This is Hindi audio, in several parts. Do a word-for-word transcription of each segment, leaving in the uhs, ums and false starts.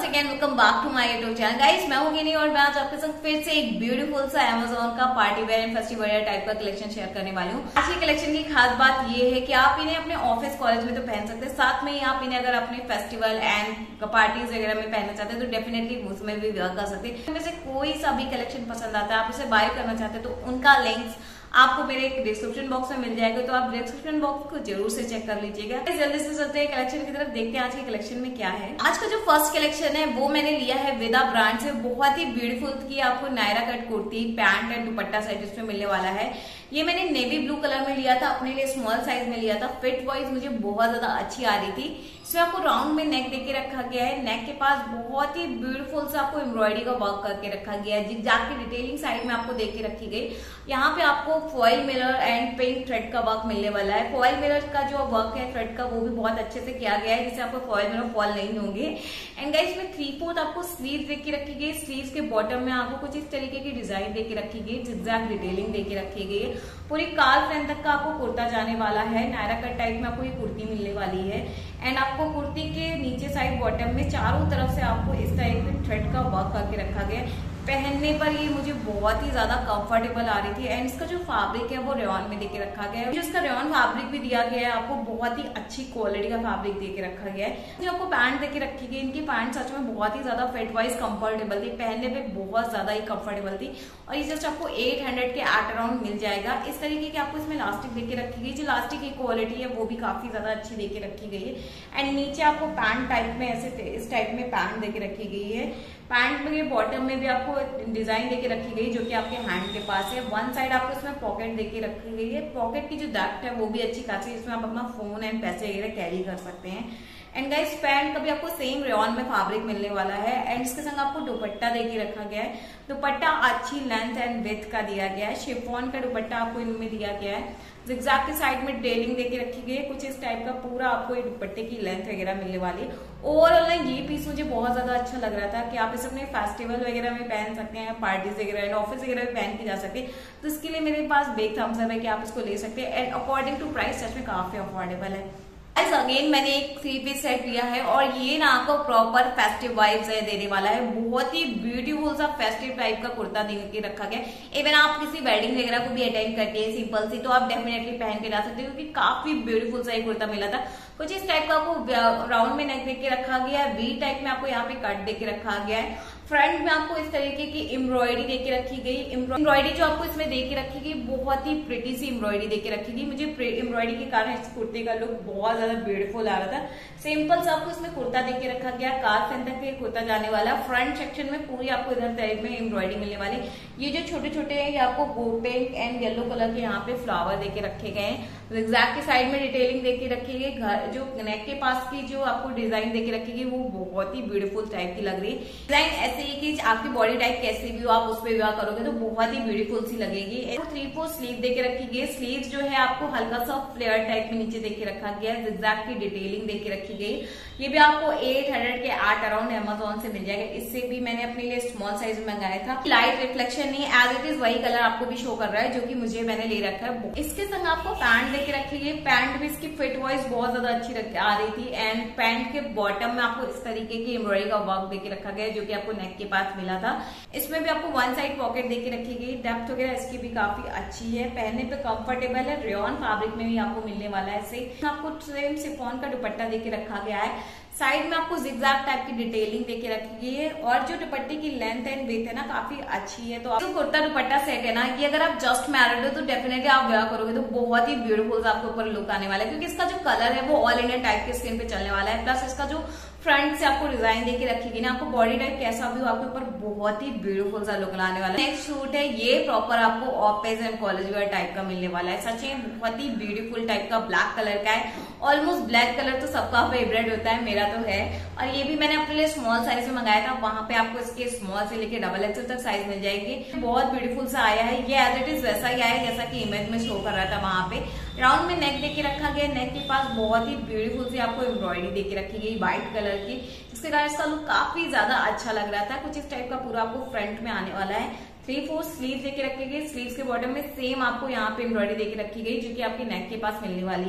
Again welcome back to my YouTube channel. Guys मैं हूं गिनी और मैं आज आपके साथ फिर से एक ब्यूटीफुल सा अमेजोन का party wear and festival wear type का कलेक्शन शेयर करने वाली हूँ। आज के कलेक्शन की खास बात ये है कि आप इन्हें अपने ऑफिस कॉलेज में तो पहन सकते हैं, साथ में ही आप इन्हें अगर अपने फेस्टिवल एंड पार्टीज वगैरह में पहनना चाहते हैं तो डेफिनेटली उसमें भी वेयर कर सकते हैं। वैसे कोई सा भी कलेक्शन पसंद आता है, आप उसे बाय करना चाहते हैं तो उनका लिंक्स आपको मेरे एक डिस्क्रिप्शन बॉक्स में मिल जाएगा, तो आप डिस्क्रिप्शन बॉक्स को जरूर से चेक कर लीजिएगा। जल्दी से चलते हैं कलेक्शन की तरफ, देखते हैं आज के कलेक्शन में क्या है। आज का जो फर्स्ट कलेक्शन है वो मैंने लिया है विदा ब्रांड से। बहुत ही ब्यूटीफुल की आपको Naira cut kurti, pant and dupatta set इसमें मिलने वाला है। ये मैंने नेवी ब्लू कलर में लिया था, अपने लिए स्मॉल साइज में लिया था। फिट वाइज मुझे बहुत ज्यादा अच्छी आ रही थी। इसमें आपको राउंड में नेक देके रखा गया है। नेक के पास बहुत ही ब्यूटीफुल सा आपको एम्ब्रॉयडरी का वर्क करके रखा गया है। जिगजैग की डिटेलिंग साइड में आपको देके रखी गई। यहाँ पे आपको foil mirror and pink thread का वर्क मिलने वाला है। फॉइल मिरर का जो वर्क है थ्रेड का वो भी बहुत अच्छे से किया गया है, जिससे आपको फॉइल मिरर फॉल नहीं होंगे। एंड गाइस इसमें थ्री फोर्थ आपको स्लीव देके रखी गई। स्लीव के बॉटम में आपको कुछ इस तरीके की डिजाइन देके रखी गई, जिगजैग डिटेलिंग देके रखी गई है। पूरी काल फ्रेंड तक का आपको कुर्ता जाने वाला है। नायरा कट टाइप में आपको ये कुर्ती मिलने वाली है। एंड आपको कुर्ती के नीचे साइड बॉटम में चारों तरफ से आपको इस टाइप में थ्रेड का वर्क करके रखा गया। पहनने पर ये मुझे बहुत ही ज्यादा कंफर्टेबल आ रही थी। एंड इसका जो फैब्रिक है वो रेयॉन में देके रखा गया है। जो इसका रेयॉन फैब्रिक भी दिया गया है, आपको बहुत ही अच्छी क्वालिटी का फैब्रिक देके रखा गया है। जो आपको पैंट देके रखी गई, इनकी पैंट सच में बहुत ही ज्यादा फिट वाइज कंफर्टेबल थी, पहनने पे बहुत ज्यादा ही कंफर्टेबल थी। और ये जस्ट आपको एट हंड्रेड के एट अराउंड मिल जाएगा। इस तरीके की आपको इसमें लास्टिक देके रखी गई। जो लास्टिक की क्वालिटी है वो भी काफी ज्यादा अच्छी देके रखी गई है। एंड नीचे आपको पैंट टाइप में ऐसे इस टाइप में पैंट देके रखी गई है। पैंट में बॉटम में भी आपको डिजाइन देके रखी गई जो कि आपके हैंड के पास है। वन साइड आपको इसमें पॉकेट देके रखी गई है। पॉकेट की जो डेप्थ है वो भी अच्छी खासी, इसमें आप अपना फोन एंड पैसे वगैरह कैरी कर सकते हैं। एंड गाइस पैंट का भी आपको सेम रेयॉन में फैब्रिक मिलने वाला है। एंड इसके संग आपको दुपट्टा देके रखा गया है। दुपट्टा अच्छी लेंथ एंड विड्थ का दिया गया है। शिफॉन का दुपट्टा आपको इनमें दिया गया है। जिगजैग की साइड में डेलिंग देके रखी गई है। कुछ इस टाइप का पूरा आपको ये दुपट्टे की लेंथ वगैरह मिलने वाली है। ओवरऑल ये पीस मुझे बहुत ज्यादा अच्छा लग रहा था कि आप इसे अपने फेस्टिवल वगैरह में पहन सकते हैं, पार्टीज वगैरह ऑफिस वगैरह में पहन के जा सकते हैं। तो इसके लिए मेरे पास बिग थम्स अप है कि आप इसको ले सकते हैं। एंड अकॉर्डिंग टू प्राइस सच में काफी अफोर्डेबल है। अगेन मैंने एक थ्री पीस सेट लिया है और ये ना आपको प्रॉपर फेस्टिव वाइब्स देने वाला है। बहुत ही ब्यूटीफुल सा फेस्टिव टाइप का कुर्ता दे के रखा गया। इवन आप किसी वेडिंग वगैरह को भी अटेंड करते हैं सिंपल सी, तो आप डेफिनेटली पहन के जा सकते हो, क्योंकि काफी ब्यूटीफुल सा ये कुर्ता मिला था। कुछ इस टाइप का आपको राउंड में नेक देके रखा गया है। वी टाइप में आपको यहाँ पे कट देके रखा गया है। फ्रंट में आपको इस तरीके की एम्ब्रॉयडरी देके रखी गई। एम्ब्रॉयडरी जो आपको इसमें देके रखी गई बहुत ही प्रिटी सी एम्ब्रॉयडरी देके रखी गई। मुझे एम्ब्रॉयडरी के कारण इस कुर्ते का लुक बहुत ज्यादा ब्यूटीफुल आ रहा था। सिंपल सा आपको इसमें कुर्ता देके रखा गया। कार सेंटर तक ये कुर्ता जाने वाला। फ्रंट सेक्शन में पूरी आपको इधर टाइप में एम्ब्रॉयडरी मिलने वाली। ये जो छोटे छोटे हैं ये आपको पिंक एंड येलो कलर के यहाँ पे फ्लावर देके रखे गए हैं। जिगजैग की साइड में डिटेलिंग देके रखी गई। घर जो नेक के पास की जो आपको डिजाइन देके रखी गई वो बहुत ही ब्यूटीफुल टाइप की लग रही है। डिजाइन ऐसे ही कि आपकी बॉडी टाइप कैसी भी हो आप उस पर विवाह करोगे तो बहुत ही ब्यूटीफुल सी लगेगी। थ्री फोर स्लीव देके रखी गई। स्लीव जो है आपको हल्का सा फ्लेयर टाइप में नीचे देके रखा गया है। जिगजैग की डिटेलिंग देके रखी गई। ये भी आपको एट हंड्रेड के आठ अराउंड अमेजोन से मिल जाएगा। इससे भी मैंने अपने लिए स्मॉल साइज में मंगाया था। लाइट रिफ्लेक्शन नहीं, एज इट इज वही कलर आपको भी शो कर रहा है जो कि मुझे मैंने ले रखा है। इसके संग आपको पैंट देके रखी गई। पैंट भी इसकी फिट वाइज बहुत ज्यादा अच्छी आ रही थी। एंड पैंट के बॉटम में आपको इस तरीके की एम्ब्रॉयडरी का वर्क देके रखा गया जो कि आपको नेक के पास मिला था। इसमें भी आपको वन साइड पॉकेट देके रखी गई। डेप्थ वगैरह इसकी भी काफी अच्छी है। पहनने पे कंफर्टेबल है। रेयॉन फैब्रिक में भी आपको मिलने वाला है। ऐसे आपको सेम शिफॉन का दुपट्टा देके रखा गया है। साइड में आपको जिगजैग टाइप की डिटेलिंग देके रखी गई है। और जो दुपट्टे की लेंथ एंड विड्थ है ना काफी अच्छी है। तो जो कुर्ता दुपट्टा सेट है ना, ये अगर आप जस्ट मैरिड हो तो डेफिनेटली आप वेयर करोगे तो बहुत ही ब्यूटीफुल आपके ऊपर लुक आने वाला है, क्योंकि इसका जो कलर है वो ऑल इंडियन टाइप के स्किन पे चलने वाला है। प्लस इसका जो फ्रंट से आपको डिजाइन देके रखी गई ना, आपको बॉडी टाइप कैसा भी हो आपके ऊपर बहुत ही ब्यूटीफुल सा लुक लाने वाला है। नेक्स्ट सूट है ये प्रॉपर आपको office and college wear type का मिलने वाला है। सच में बहुत ही ब्यूटीफुल टाइप का ब्लैक कलर का है। ऑलमोस्ट ब्लैक कलर तो सबका फेवरेट होता है, मेरा तो है। और ये भी मैंने अपने लिए स्मॉल साइज में मंगाया था। वहां पे आपको इसके स्मॉल से लेके डबल एक्सल तक साइज मिल जाएगी। बहुत ब्यूटीफुल सा आया है। ये एज इट इज वैसा ही आया जैसा कि इमेज में शो कर रहा था। वहां पे राउंड में नेक देके रखा गया। नेक के पास बहुत ही ब्यूटीफुल सी आपको एम्ब्रॉयडरी देके रखी गई व्हाइट कलर की, जिसके कारण इसका लुक काफी ज्यादा अच्छा लग रहा था। कुछ इस टाइप का पूरा आपको फ्रंट में आने वाला है। थ्री फोर स्लीव देके रखी गई। स्लीव्स के बॉटम में सेम आपको यहाँ पे एम्ब्रॉयडरी देके रखी गई जो कि आपके नेक के पास मिलने वाली है।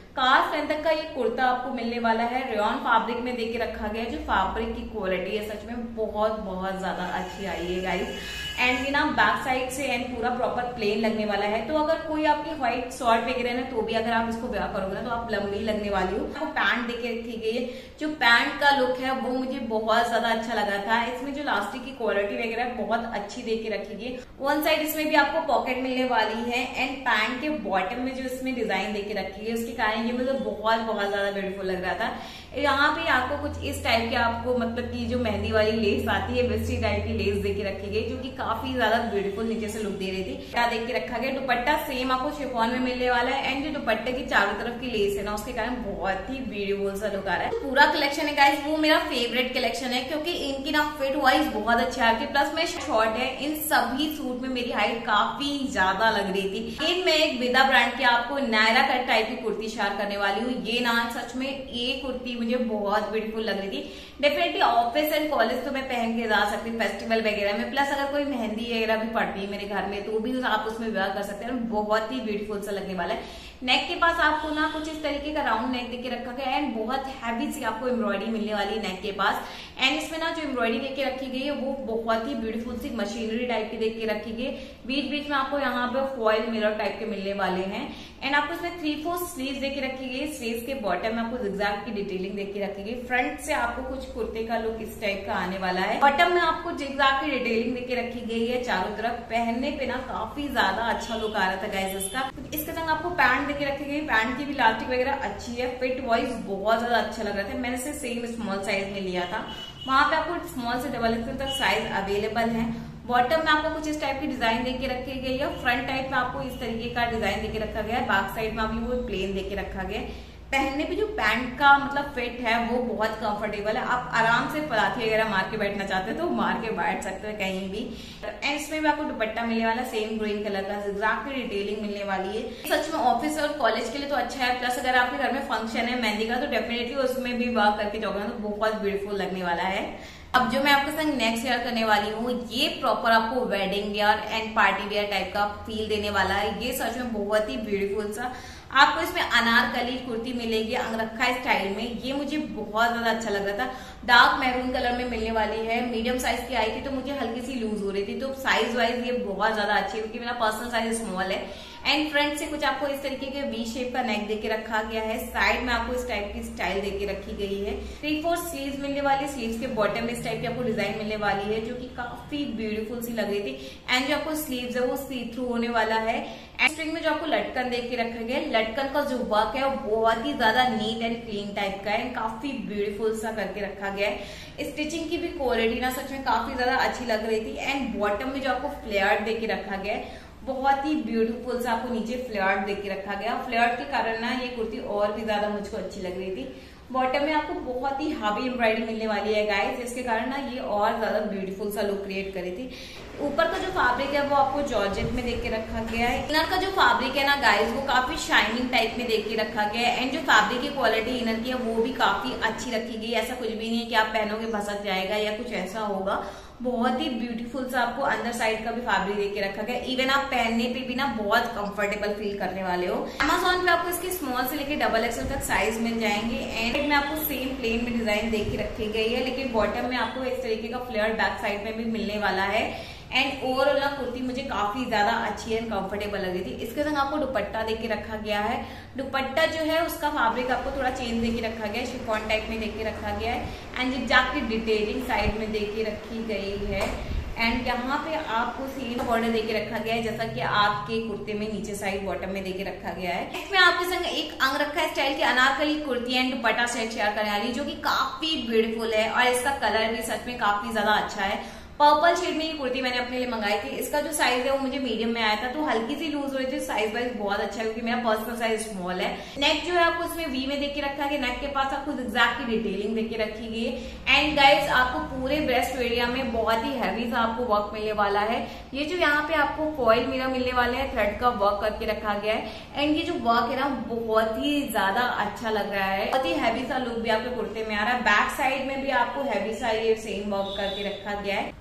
काफ लेंथ तक का ये कुर्ता आपको मिलने वाला है। रेयॉन फैब्रिक में देके रखा गया है। जो फैब्रिक की क्वालिटी है सच में बहुत बहुत ज्यादा अच्छी आई है गाइस। एंड ये ना बैक साइड से एंड पूरा प्रॉपर प्लेन लगने वाला है। तो अगर कोई आपकी व्हाइट शॉर्ट वगैरह ना तो भी अगर आप इसको वेयर करोगे ना तो आप लंबी लगने वाली हो। आपको पैंट देके रखी गई है। जो पैंट का लुक है वो मुझे बहुत ज्यादा अच्छा लगा था। इसमें जो लास्टिक की क्वालिटी वगैरह बहुत अच्छी देके रखी गई। वन साइड इसमें भी आपको पॉकेट मिलने वाली है। एंड पैंट के बॉटम में जो इसमें डिजाइन देके रखी है उसके कारण ये मुझे बहुत बहुत ज्यादा ब्यूटीफुल लग रहा था। यहाँ पे आपको कुछ इस टाइप के आपको मतलब की जो मेहंदी वाली लेस आती है वैसी टाइप की लेस देके रखी गई जो कि काफी ज्यादा ब्यूटीफुल नीचे से लुक दे रही थी। क्या देख के रखा गया। दुपट्टा सेम आपको शिफॉन में मिलने वाला है। एंड जो दुपट्टे की चारों तरफ की लेस है ना उसके कारण बहुत ही ब्यूटीफुल सा लुक आ रहा है। पूरा कलेक्शन है गाइस वो मेरा फेवरेट कलेक्शन है क्योंकि इनकी ना फिट वाइज बहुत अच्छी आ रही थी। प्लस में शॉर्ट है। इन सभी सूट में मेरी हाइट काफी ज्यादा लग रही थी। इन में एक विदा ब्रांड की आपको नायरा कट टाइप की कुर्ती शेयर करने वाली हूँ। ये ना सच में ये कुर्ती मुझे बहुत ब्यूटीफुल लग रही थी। डेफिनेटली ऑफिस एंड कॉलेज तो मैं पहन के जा सकती हूँ फेस्टिवल वगैरह में। प्लस अगर कोई मेहंदी वगैरह भी पड़ती है मेरे घर में तो भी आप उसमें वेयर कर सकते हैं। बहुत ही ब्यूटीफुल सा लगने वाला है। नेक के पास आपको ना कुछ इस तरीके का राउंड नेक देके रखा गया है। एंड बहुत हैवी सी आपको एम्ब्रॉयडरी मिलने वाली है नेक के पास। एंड इसमें ना जो एम्ब्रॉयडरी देके रखी गई है वो बहुत ही ब्यूटीफुल सी मशीनरी टाइप की देके रखी गई। बीच बीच में आपको यहाँ पे फॉइल मिरर टाइप के मिलने वाले हैं। एंड आपको इसमें थ्री फोर स्लीव्स देके रखी गई। स्लीव्स के बॉटम में आपको जिगजैग की डिटेलिंग देके रखी गई। फ्रंट से आपको कुछ कुर्ते का लुक इस टाइप का आने वाला है। बॉटम में आपको जिगजैग की डिटेलिंग देके रखी गई है चारों तरफ। पहनने पे ना काफी ज्यादा अच्छा लुक आ रहा था गाइस इसका। इसके संग आपको पैंट देके रखी गई। पैंट की भी इलास्टिक वगैरह अच्छी है। फिट वाइज बहुत ज्यादा अच्छा लग रहा था। मैंने से सेम स्मॉल साइज में लिया था। वहां पे आपको स्मॉल से डबल एक्सेल तक साइज अवेलेबल है। बॉटम में आपको कुछ इस टाइप की डिजाइन देके रखी गई है। फ्रंट टाइप में आपको इस तरीके का डिजाइन देके रखा गया है। बैक साइड में अभी वो प्लेन देके रखा गया है। पहनने पे जो पैंट का मतलब फिट है वो बहुत कंफर्टेबल है। आप आराम से पलाथी वगैरह मार के बैठना चाहते हो तो मार के बैठ सकते हो कहीं भी। एंड इसमें भी आपको दुपट्टा मिलने वाला सेम ग्रीन कलर का जिगजैग की डिटेलिंग मिलने वाली है। सच में ऑफिस और कॉलेज के लिए तो अच्छा है। प्लस अगर आपके घर में फंक्शन है मेहंदी का तो डेफिनेटली उसमें भी वर्क करके जाओगे तो बहुत ब्यूटीफुल लगने वाला है। अब जो मैं आपके संग नेक्स्ट शेयर करने वाली हूँ ये प्रॉपर आपको wedding wear and party wear type का फील देने वाला है। ये सच में बहुत ही ब्यूटीफुल सा आपको इसमें अनारकली कुर्ती मिलेगी अंगरखा स्टाइल में। ये मुझे बहुत ज्यादा अच्छा लग रहा था। डार्क मैरून कलर में मिलने वाली है। मीडियम साइज की आई थी तो मुझे हल्की सी लूज हो रही थी तो साइज वाइज ये बहुत ज्यादा अच्छी है क्योंकि मेरा पर्सनल साइज स्मॉल है। एंड फ्रंट से कुछ आपको इस तरीके के वी शेप का नेक देके रखा गया है। साइड में आपको इस टाइप की स्टाइल देके रखी गई है। थ्री फोर स्लीव्स मिलने वाली। स्लीव्स के बॉटम में इस टाइप की आपको डिजाइन मिलने वाली है जो कि काफी ब्यूटीफुल सी लग रही थी। एंड जो आपको स्लीव्स है वो सी थ्रू होने वाला है। एंड स्ट्रिंग में जो आपको लटकन देके रखा गया है लटकन का जो वर्क है वो बहुत ही ज्यादा नीट एंड क्लीन टाइप का है। काफी ब्यूटीफुल सा करके रखा गया है। स्टिचिंग की भी क्वालिटी ना सच में काफी ज्यादा अच्छी लग रही थी। एंड बॉटम में जो आपको फ्लेयर देके रखा गया है बहुत ही ब्यूटीफुल सा आपको नीचे फ्लेयर देके रखा गया। फ्लेयर के कारण ना ये कुर्ती और भी ज्यादा मुझको अच्छी लग रही थी। बॉटम में आपको बहुत ही हावी एम्ब्रॉयडरी मिलने वाली है गाइस जिसके कारण ना ये और ज्यादा ब्यूटीफुल सा लुक क्रिएट करी थी। ऊपर का जो फैब्रिक है वो आपको जॉर्जेट में देख के रखा गया है। इनर का जो फैब्रिक है ना गाइस वो काफी शाइनिंग टाइप में देख के रखा गया है। एंड जो फैब्रिक की क्वालिटी इनर की है वो भी काफी अच्छी रखी गई। ऐसा कुछ भी नहीं है कि आप पहनोगे भसक जाएगा या कुछ ऐसा होगा। बहुत ही ब्यूटीफुल सा आपको अंदर साइड का भी फैब्रिक देके रखा गया। इवन आप पहनने पे भी ना बहुत कंफर्टेबल फील करने वाले हो। अमेज़न पे आपको इसकी स्मॉल से लेके डबल एक्सएल तक साइज मिल जाएंगे। एंड में आपको सेम प्लेन में डिजाइन देके रखी गई है लेकिन बॉटम में आपको इस तरीके का फ्लेयर बैक साइड में भी मिलने वाला है। एंड ओवरऑल ना कुर्ती मुझे काफी ज्यादा अच्छी एंड कंफर्टेबल लगी थी। इसके संग आपको दुपट्टा देके रखा गया है। दुपट्टा जो है उसका फैब्रिक आपको थोड़ा चेंज देके रखा गया है। शिफॉन टाइप में देके रखा गया है। एंड जिगजैग की डिटेलिंग साइड में देके रखी गई है। एंड यहाँ पे आपको सेम बॉर्डर देके रखा गया है जैसा कि आपके कुर्ते में नीचे साइड बॉटम में देके रखा गया है। इसमें आपके संग एक अंगरखा स्टाइल की Anarkali kurti and dupatta set share करने वाली जो कि काफी ब्यूटीफुल है और इसका कलर भी सच में काफी ज्यादा अच्छा है। पर्पल शेड में ये कुर्ती मैंने अपने लिए मंगाई थी। इसका जो साइज है वो मुझे मीडियम में आया था तो हल्की सी लूज हो रही थी। साइज वाइज बहुत अच्छा है क्योंकि मेरा पर्सनल साइज स्मॉल है। नेक जो है आपको इसमें वी में देके रखा है। नेक के पास आपको जिगजैग की डिटेलिंग देके रखी गई है। एंड गाइस आपको पूरे ब्रेस्ट एरिया में बहुत ही हैवी सा आपको वर्क मिलने वाला है। ये जो यहाँ पे आपको फॉइल मिरर मिलने वाले है थ्रेड का वर्क करके रखा गया है। एंड ये जो वर्क है ना बहुत ही ज्यादा अच्छा लग रहा है। बहुत ही हैवी सा लुक भी आपके कुर्ते में आ रहा है। बैक साइड में भी आपको हैवी सा ये सेम वर्क करके रखा गया है।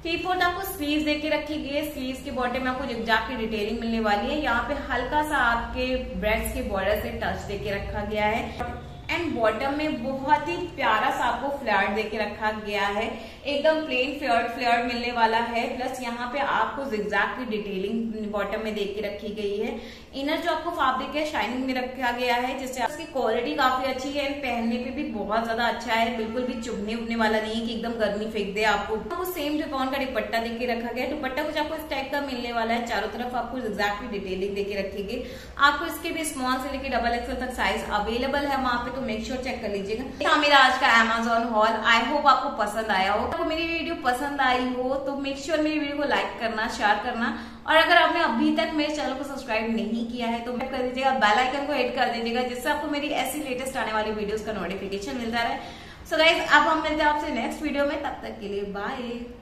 टी फोर्थ आपको स्लीव्स देके रखी गई है। स्लीव्स के बॉटम में आपको जिगजैग की डिटेलिंग मिलने वाली है। यहाँ पे हल्का सा आपके ब्रेस्ट के बॉर्डर से टच देके रखा गया है एंड बॉटम में बहुत ही प्यारा सा आपको फ्लैट देके रखा गया है। एकदम प्लेन फ्लैट फ्लैट मिलने वाला है। प्लस यहाँ पे आपको जिगजैग की डिटेलिंग बॉटम में देके रखी गई है। इनर जो आपको फैब्रिक है शाइनिंग में रखा गया है, जिससे इसकी क्वालिटी काफी अच्छी है। पहनने पे भी बहुत ज्यादा अच्छा है, बिल्कुल भी चुभने उभने वाला नहीं है कि एकदम गर्मी फेंक दे आपको। आपको सेम रिबॉन का दुपट्टा देके रखा गया है। दुपट्टा कुछ आपको इस टाइप का मिलने वाला है। चारों तरफ आपको जिगजैग की डिटेलिंग देके रखी गई। आपको इसके भी स्मॉल से लेकर डबल एक्सएल तक साइज अवेलेबल है वहां पे, तो मेक श्योर चेक कर लीजिएगा। मेरा आज का अमेजोन हॉल आई होप आपको पसंद आया हो। आपको मेरी वीडियो पसंद आई हो तो मेक श्योर मेरी वीडियो को लाइक करना, शेयर करना, और अगर आपने अभी तक मेरे चैनल को सब्सक्राइब नहीं किया है तो कर दीजिएगा, बेल आइकन को हिट कर दीजिएगा, जिससे आपको मेरी ऐसी लेटेस्ट आने वाली वीडियोस का नोटिफिकेशन मिलता रहे। सो गाइज अब हम मिलते हैं आपसे नेक्स्ट वीडियो में, तब तक के लिए बाय।